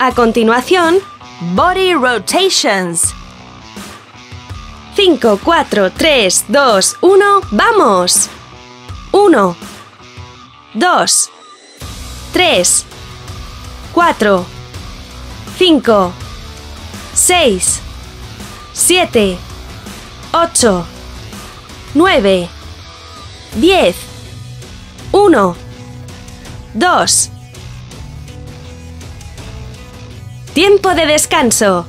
A continuación, Body rotations. 5, 4, 3, 2, 1, ¡vamos! 1, 2, 3, 4, 5, 6, 7, 8, 9, 10, 1, 2. Tiempo de descanso.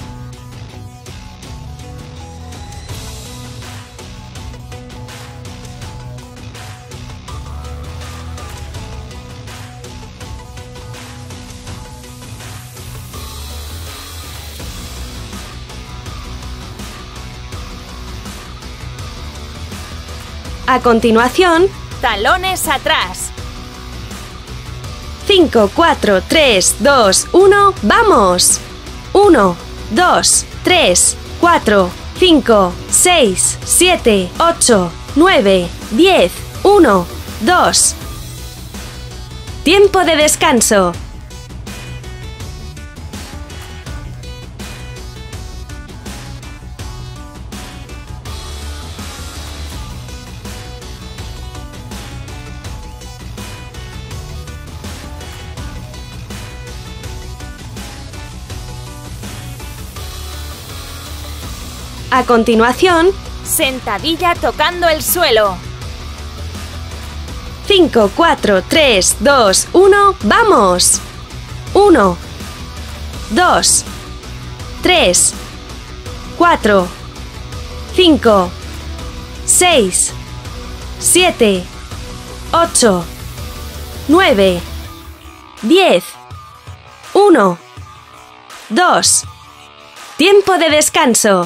A continuación, Talones atrás. 5, 4, 3, 2, 1, ¡vamos! 1, 2, 3, 4, 5, 6, 7, 8, 9, 10, 1, 2. Tiempo de descanso. A continuación, Sentadilla tocando el suelo. 5, 4, 3, 2, 1, ¡vamos! 1, 2, 3, 4, 5, 6, 7, 8, 9, 10, 1, 2. Tiempo de descanso.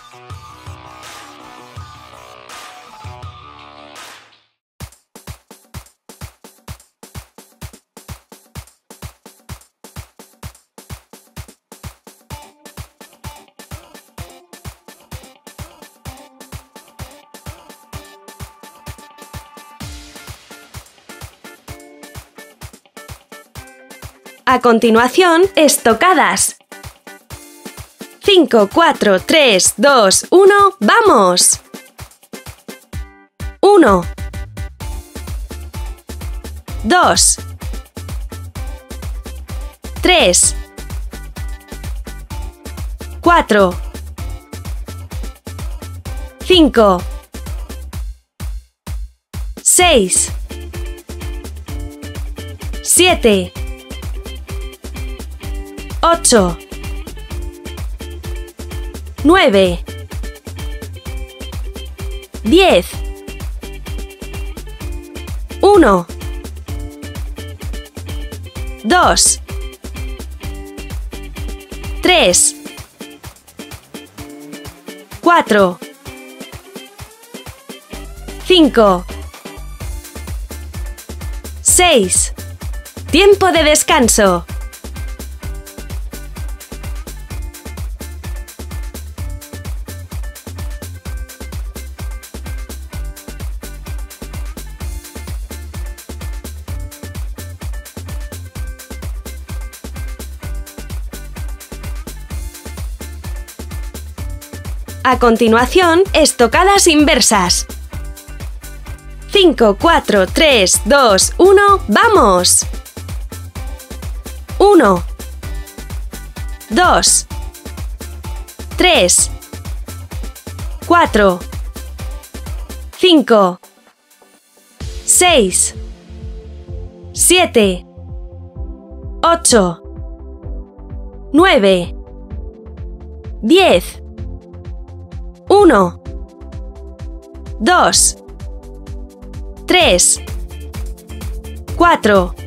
A continuación, estocadas. 5, 4, 3, 2, 1, ¡vamos! 1, 2, 3, 4, 5, 6, 7, 8, 9, 10, 1, 2, 3, 4, 5, 6. Tiempo de descanso. A continuación, estocadas inversas. 5, 4, 3, 2, 1, ¡vamos! 1, 2, 3, 4, 5, 6, 7, 8, 9, 10, 1, 2, 3, 4,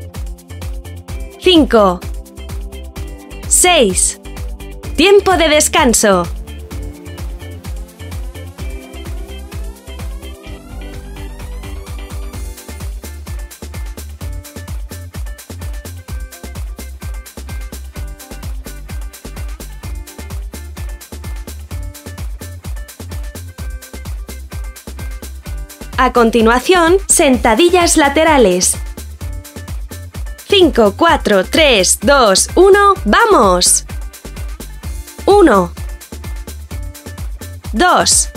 5, 6. Tiempo de descanso. A continuación, sentadillas laterales. 5, 4, 3, 2, 1, ¡vamos! 1, 2,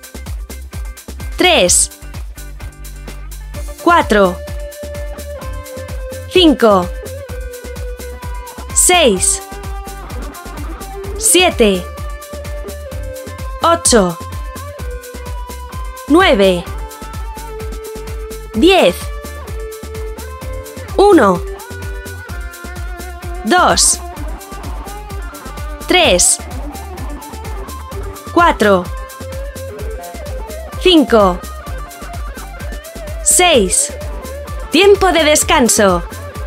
3, 4, 5, 6, 7, 8, 9, 10, 1, 2, 3, 4, 5, 6. Tiempo de descanso.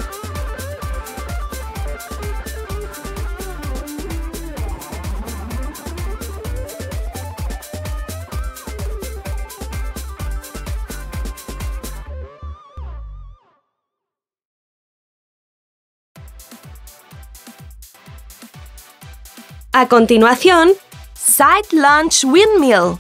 A continuación, Side lunge windmill.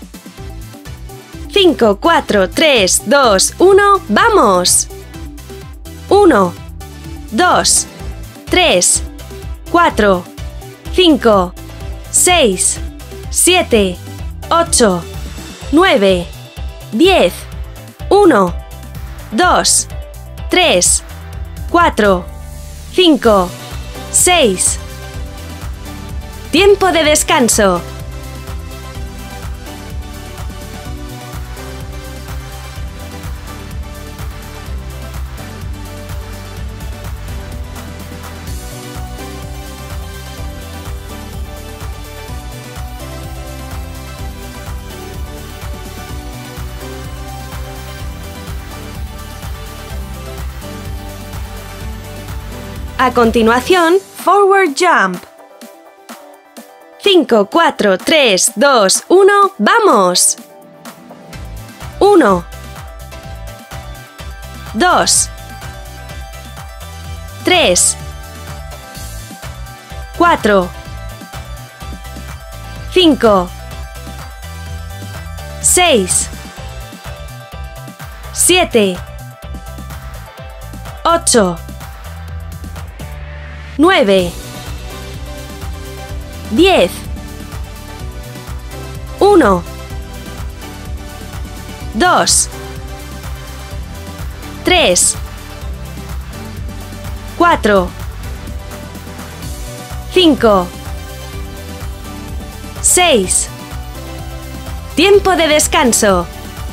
5, 4, 3, 2, 1, ¡vamos! 1, 2, 3, 4, 5, 6, 7, 8, 9, 10, 1, 2, 3, 4, 5, 6. Tiempo de descanso. A continuación, Forward jump. 5, 4, 3, 2, 1, ¡vamos! 1, 2, 3, 4, 5, 6, 7, 8, 9, 10, 1, 2, 3, 4, 5, 6. Tiempo de descanso.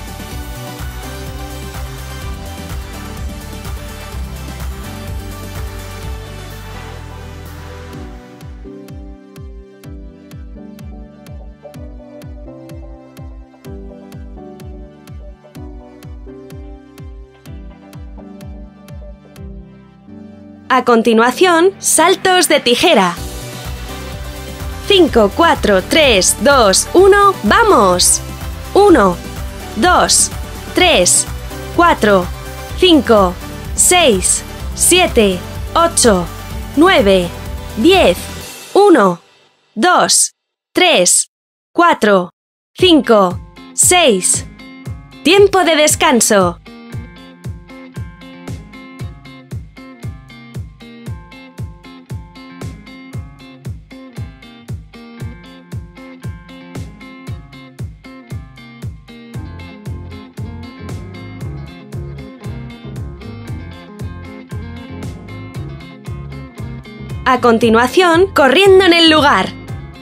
A continuación, saltos de tijera. 5, 4, 3, 2, 1, ¡vamos! 1, 2, 3, 4, 5, 6, 7, 8, 9, 10, 1, 2, 3, 4, 5, 6. Tiempo de descanso. A continuación, corriendo en el lugar.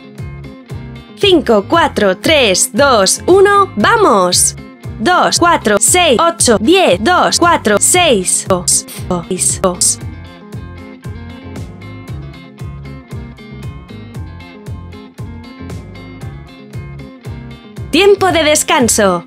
5, 4, 3, 2, 1, ¡vamos! 2, 4, 6, 8, 10, 2, 4, 6, 2, 2. Tiempo de descanso.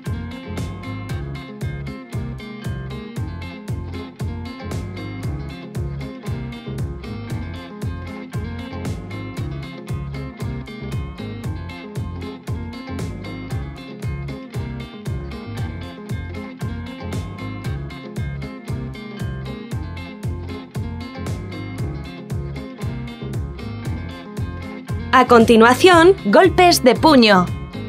A continuación, golpes de puño.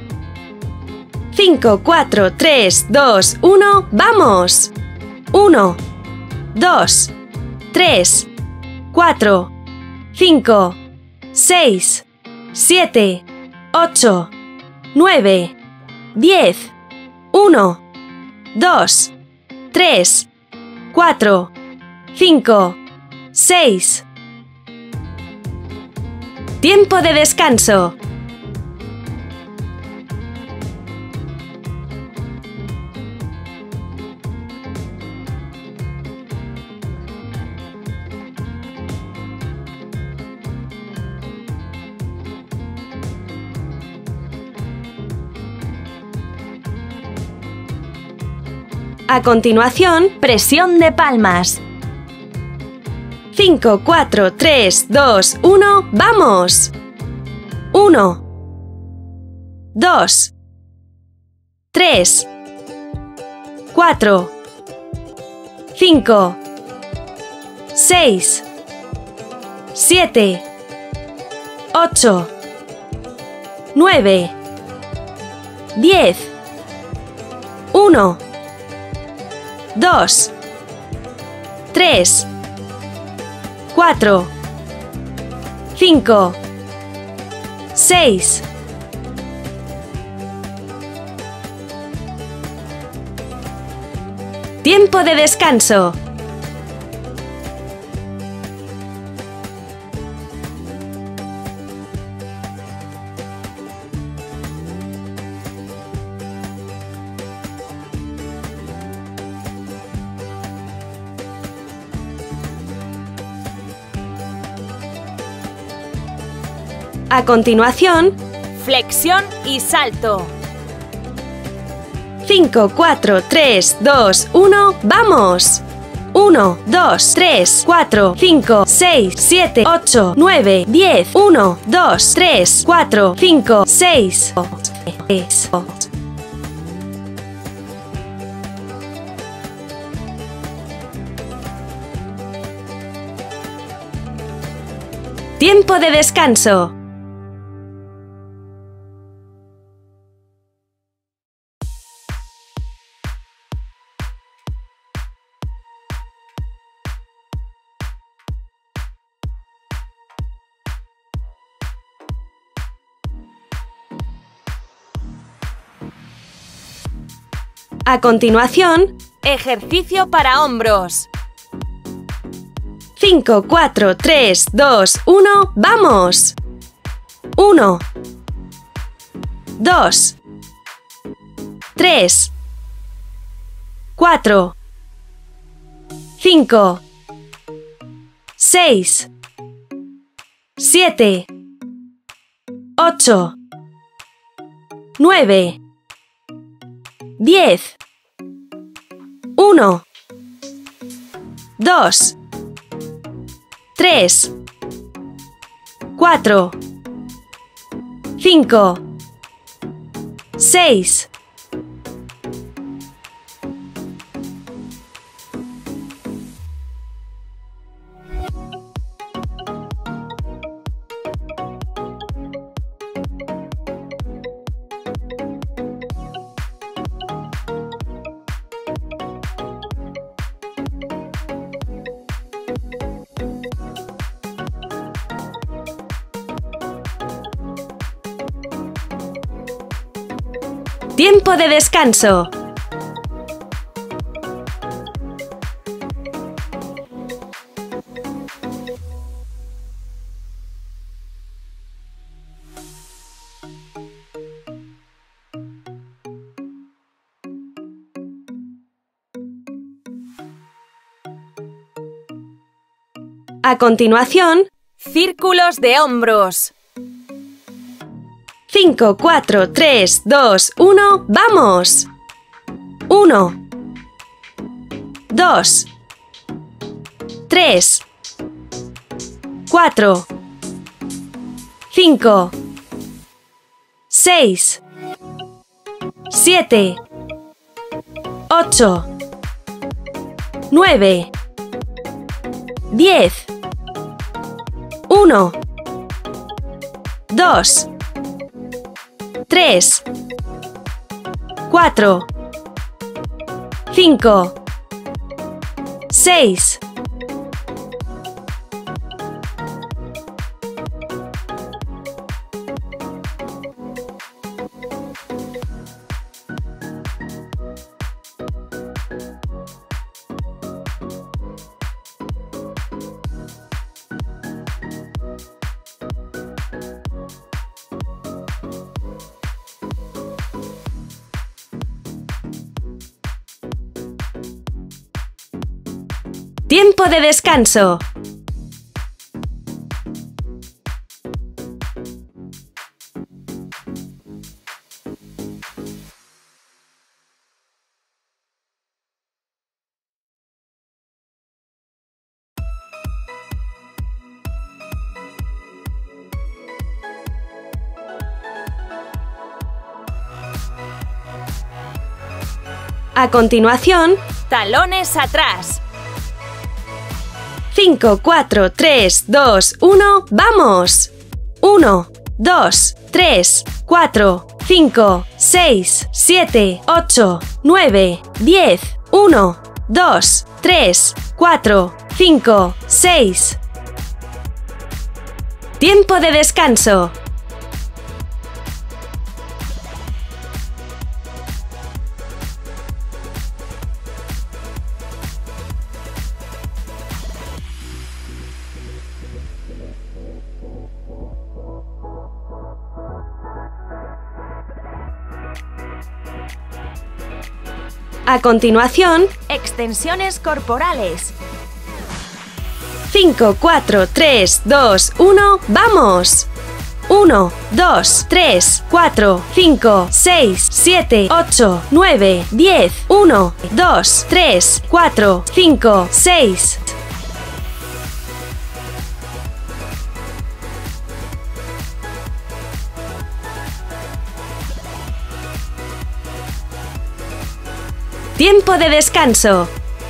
5, 4, 3, 2, 1, ¡vamos! 1, 2, 3, 4, 5, 6, 7, 8, 9, 10, 1, 2, 3, 4, 5, 6. Tiempo de descanso. A continuación, presión de palmas. 5, 4, 3, 2, 1, ¡vamos! 1, 2, 3, 4, 5, 6, 7, 8, 9, 10, 1, 2, 3, 4, 5, 6. Tiempo de descanso. A continuación, Flexión y salto. 5, 4, 3, 2, 1, ¡vamos! 1, 2, 3, 4, 5, 6, 7, 8, 9, 10, 1, 2, 3, 4, 5, 6. Tiempo de descanso. A continuación, Ejercicio para hombros. 5, 4, 3, 2, 1, ¡vamos! 1, 2, 3, 4, 5, 6, 7, 8, 9, 10, 1, 2, 3, 4, 5, 6. Tiempo de descanso. A continuación, Círculos de hombros. 5, 4, 3, 2, 1, ¡vamos! 1, 2, 3, 4, 5, 6, 7, 8, 9, 10, 1, 2, 3, 4, 5, 6. Tiempo de descanso. A continuación, Talones atrás. 5, 4, 3, 2, 1, ¡vamos! 1, 2, 3, 4, 5, 6, 7, 8, 9, 10, 1, 2, 3, 4, 5, 6. Tiempo de descanso. A continuación, Extensiones corporales. 5, 4, 3, 2, 1, ¡vamos! 1, 2, 3, 4, 5, 6, 7, 8, 9, 10, 1, 2, 3, 4, 5, 6. Tiempo de descanso.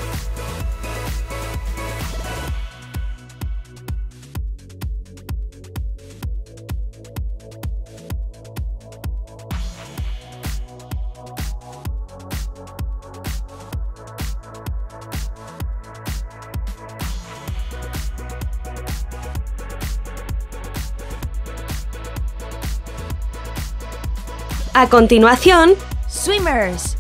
A continuación, Swimmers.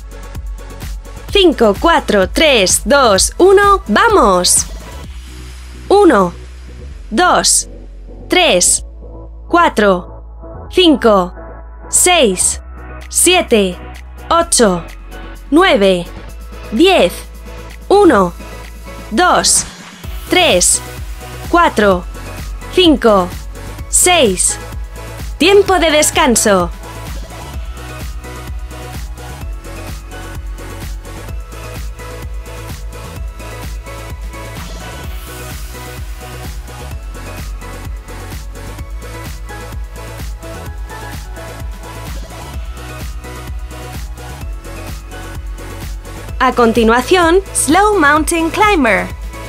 5, 4, 3, 2, 1, ¡vamos! 1, 2, 3, 4, 5, 6, 7, 8, 9, 10, 1, 2, 3, 4, 5, 6. Tiempo de descanso. A continuación, Slow Mountain Climber.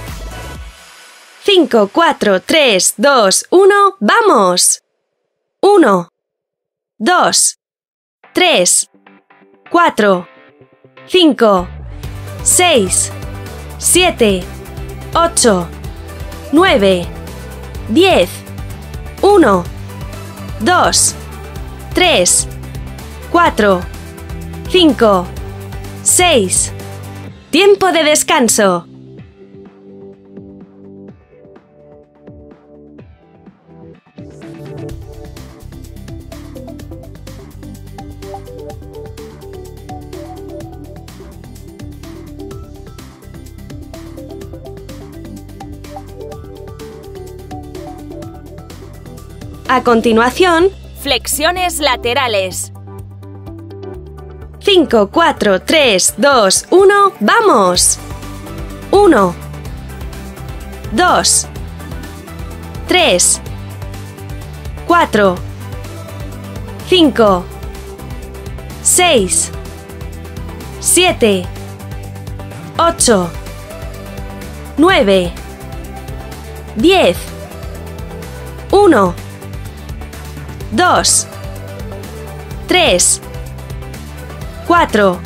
5, 4, 3, 2, 1, ¡vamos! 1, 2, 3, 4, 5, 6, 7, 8, 9, 10, 1, 2, 3, 4, 5, 6. Tiempo de descanso. A continuación, Flexiones laterales. 5, 4, 3, 2, 1, ¡vamos! 1, 2, 3, 4, 5, 6, 7, 8, 9, 10, 1, 2, 3, 4,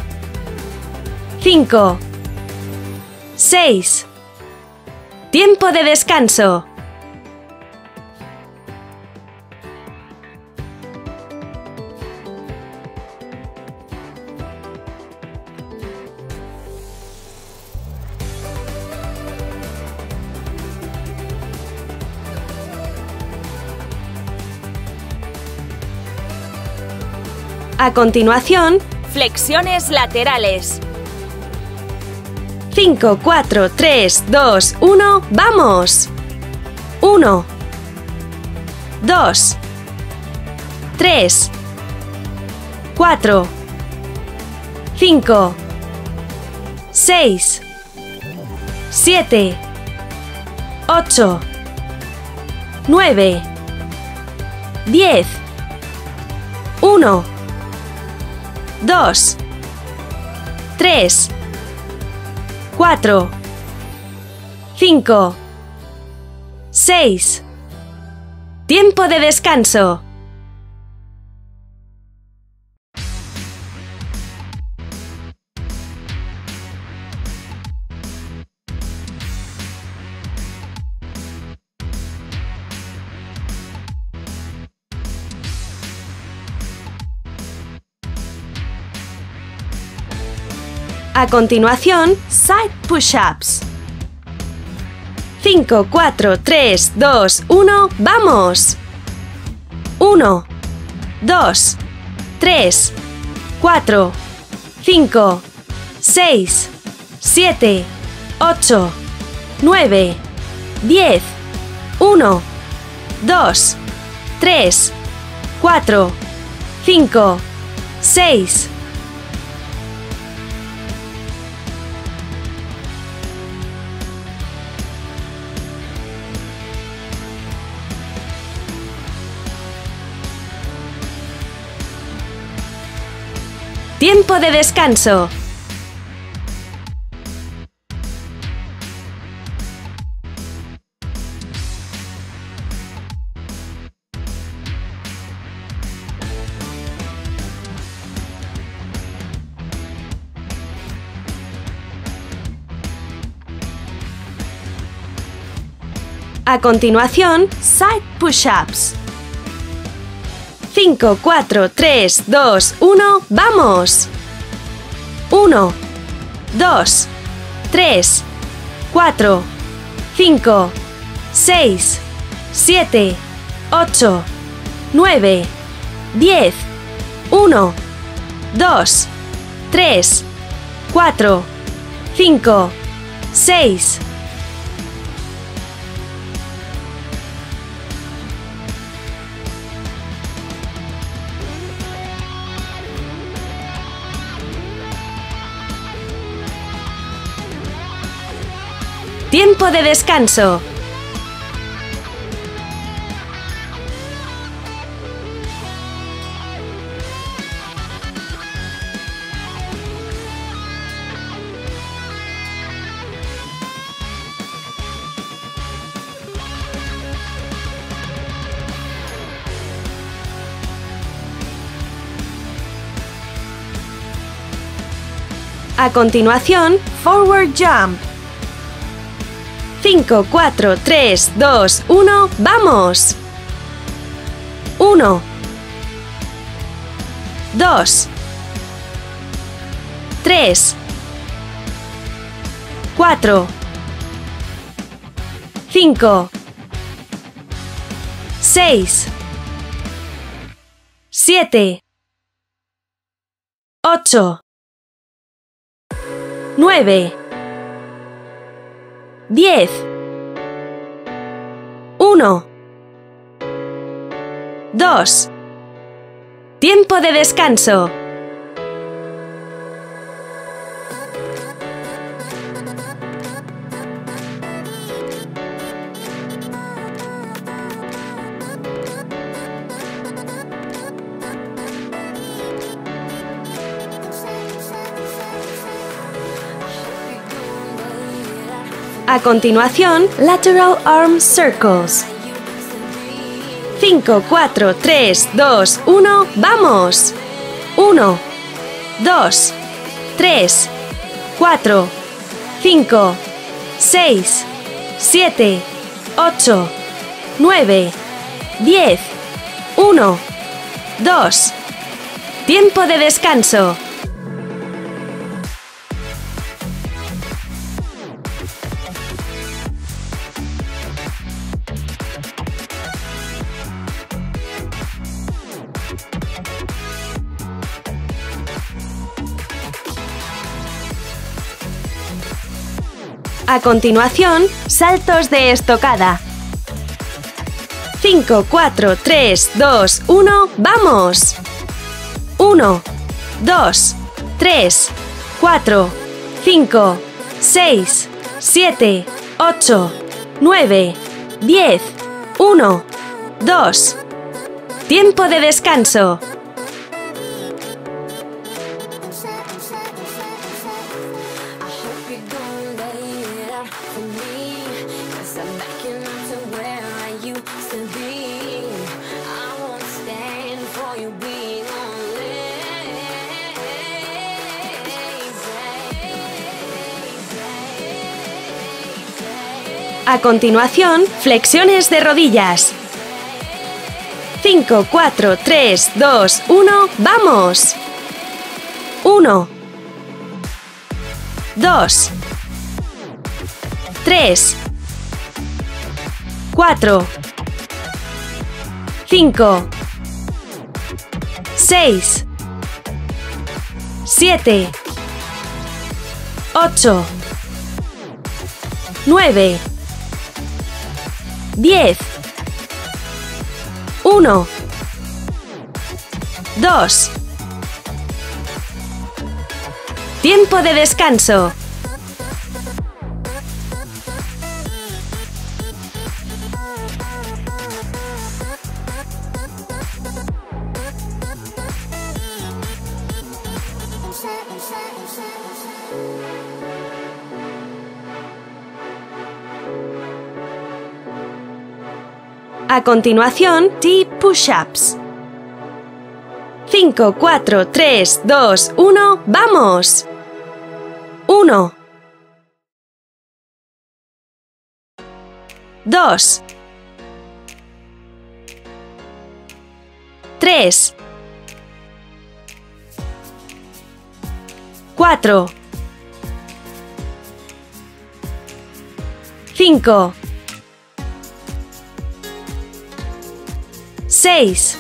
5, 6. Tiempo de descanso. A continuación, Flexiones laterales. 5, 4, 3, 2, 1, ¡vamos! 1, 2, 3, 4, 5, 6, 7, 8, 9, 10, 1, 2, 3, 4, 5, 6. Tiempo de descanso. A continuación, side push-ups. 5, 4, 3, 2, 1, ¡vamos! 1, 2, 3, 4, 5, 6, 7, 8, 9, 10, 1, 2, 3, 4, 5, 6. Tiempo de descanso. A continuación, side push-ups. 5, 4, 3, 2, 1, ¡vamos! 1, 2, 3, 4, 5, 6, 7, 8, 9, 10, 1, 2, 3, 4, 5, 6. Tiempo de descanso. A continuación, forward jump. 5, 4, 3, 2, 1, ¡vamos! 1, 2, 3, 4, 5, 6, 7, 8, 9, 10, 1, 2. Tiempo de descanso. A continuación, lateral arm circles. 5, 4, 3, 2, 1, ¡vamos! 1, 2, 3, 4, 5, 6, 7, 8, 9, 10, 1, 2. Tiempo de descanso. A continuación, saltos de estocada. 5, 4, 3, 2, 1, ¡vamos! 1, 2, 3, 4, 5, 6, 7, 8, 9, 10, 1, 2. Tiempo de descanso. A continuación, flexiones de rodillas. 5, 4, 3, 2, 1, ¡vamos! 1, 2, 3, 4, 5, 6, 7, 8, 9, 10, 1, 2. Tiempo de descanso. A continuación, deep push-ups. 5, 4, 3, 2, 1, ¡vamos! 1, 2, 3, 4, 5, 6,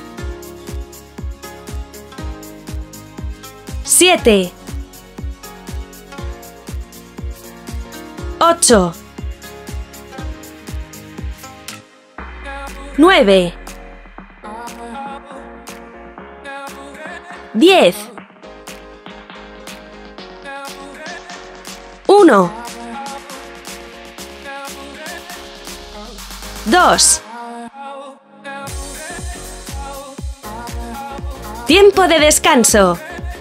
7, 8, 9, 10, 1, 2. Tiempo de descanso.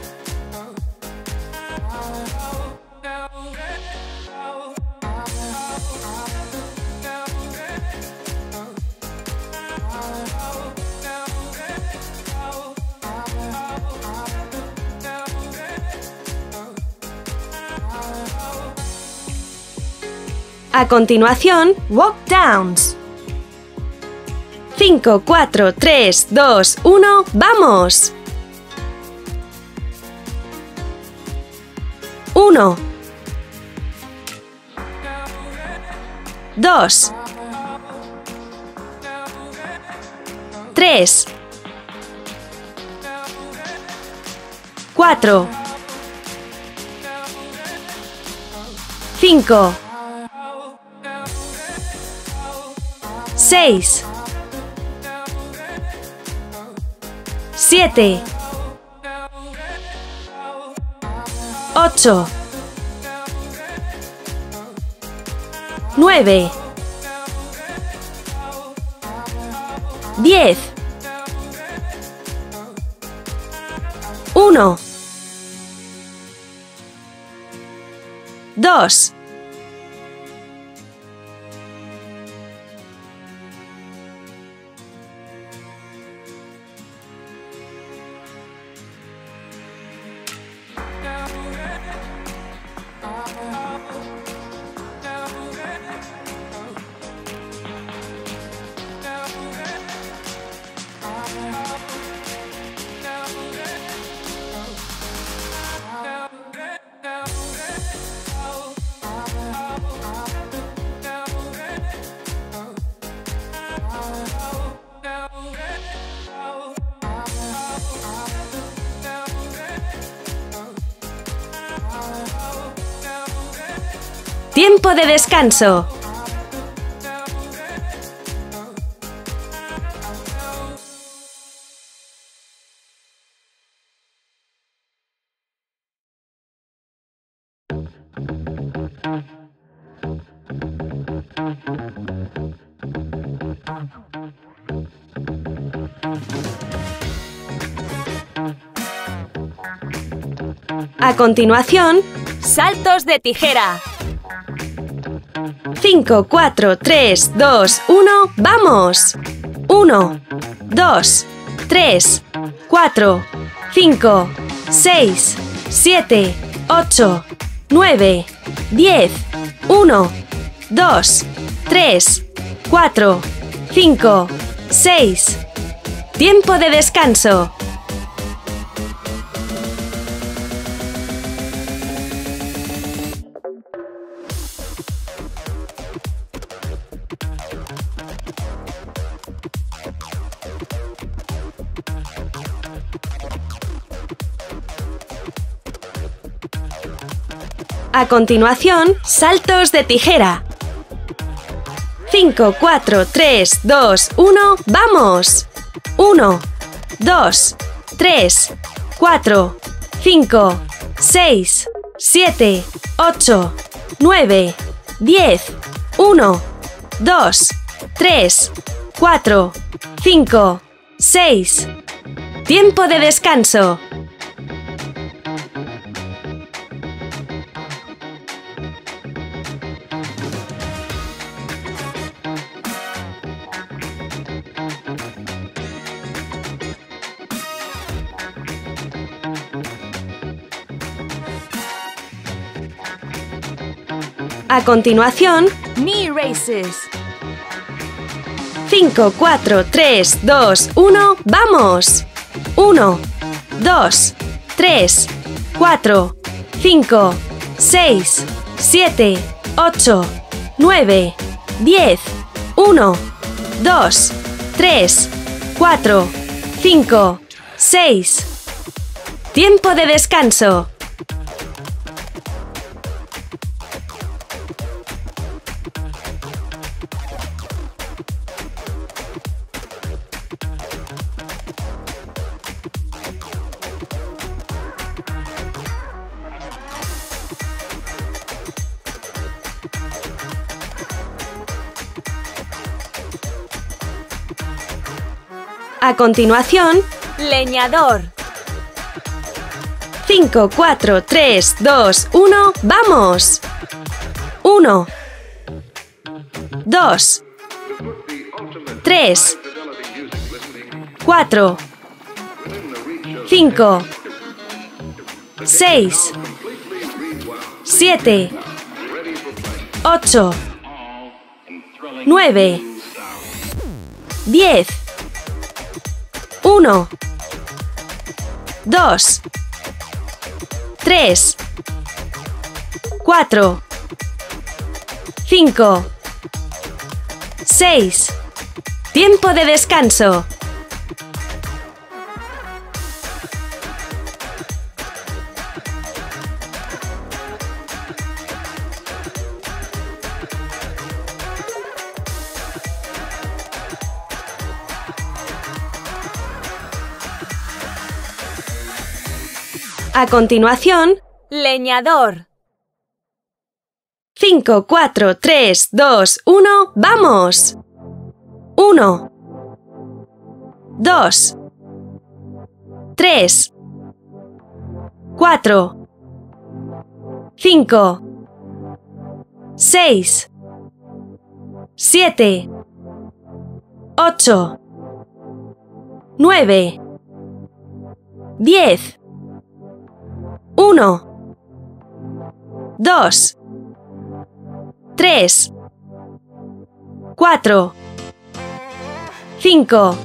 A continuación, walk downs. 5, 4, 3, 2, 1, ¡vamos! 1, 2, 3, 4, 5, 6, 7, 8, 9, 10, 1, 2. Tiempo de descanso. A continuación, Saltos de tijera. 5, 4, 3, 2, 1, ¡vamos! 1, 2, 3, 4, 5, 6, 7, 8, 9, 10, 1, 2, 3, 4, 5, 6. Tiempo de descanso. A continuación, saltos de tijera. 5, 4, 3, 2, 1, ¡vamos! 1, 2, 3, 4, 5, 6, 7, 8, 9, 10, 1, 2, 3, 4, 5, 6. Tiempo de descanso. A continuación, Knee races. 5, 4, 3, 2, 1, ¡vamos! 1, 2, 3, 4, 5, 6, 7, 8, 9, 10, 1, 2, 3, 4, 5, 6. Tiempo de descanso. A continuación, Leñador. 5, 4, 3, 2, 1, ¡vamos! 1, 2, 3, 4, 5, 6, 7, 8, 9, 10, 1, 2, 3, 4, 5, 6. Tiempo de descanso. A continuación, Leñador. 5, 4, 3, 2, 1, ¡vamos! 1, 2, 3, 4, 5, 6, 7, 8, 9, 10, 1, 2, 3, 4, 5,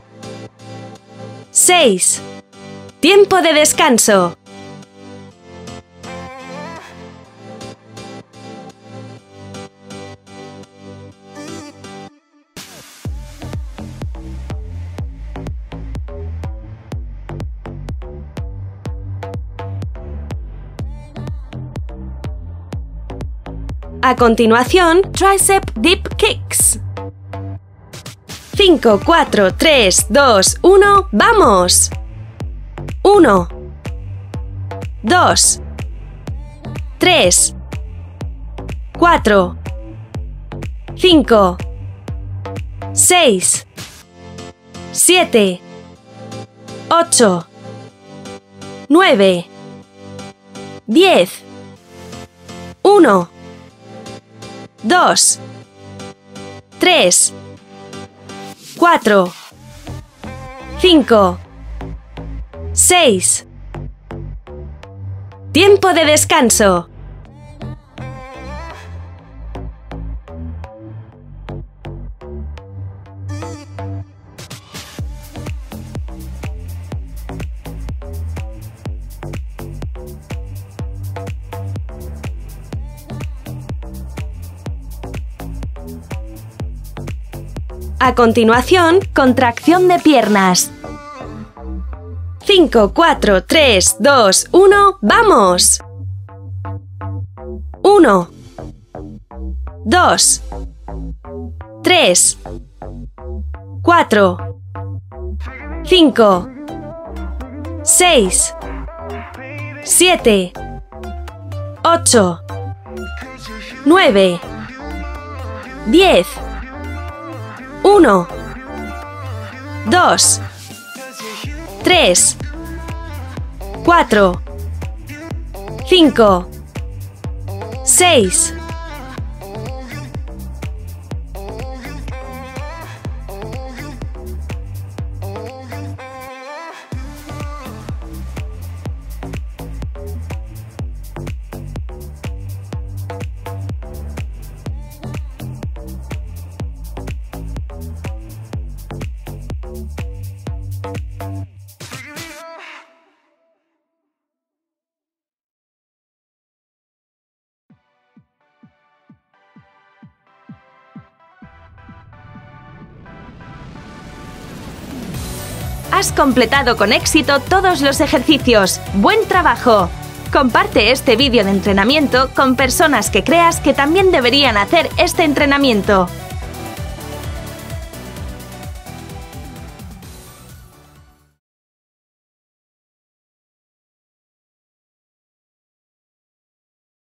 6. Tiempo de descanso. A continuación, tricep dip kicks. 5, 4, 3, 2, 1, ¡vamos! 1, 2, 3, 4, 5, 6, 7, 8, 9, 10, 1, 2, 3, 4, 5, 6. Tiempo de descanso. A continuación, contracción de piernas. 5, 4, 3, 2, 1, ¡vamos! 1, 2, 3, 4, 5, 6, 7, 8, 9, 10, 1, 2, 3, 4, 5, 6. Has completado con éxito todos los ejercicios. ¡Buen trabajo! Comparte este vídeo de entrenamiento con personas que creas que también deberían hacer este entrenamiento.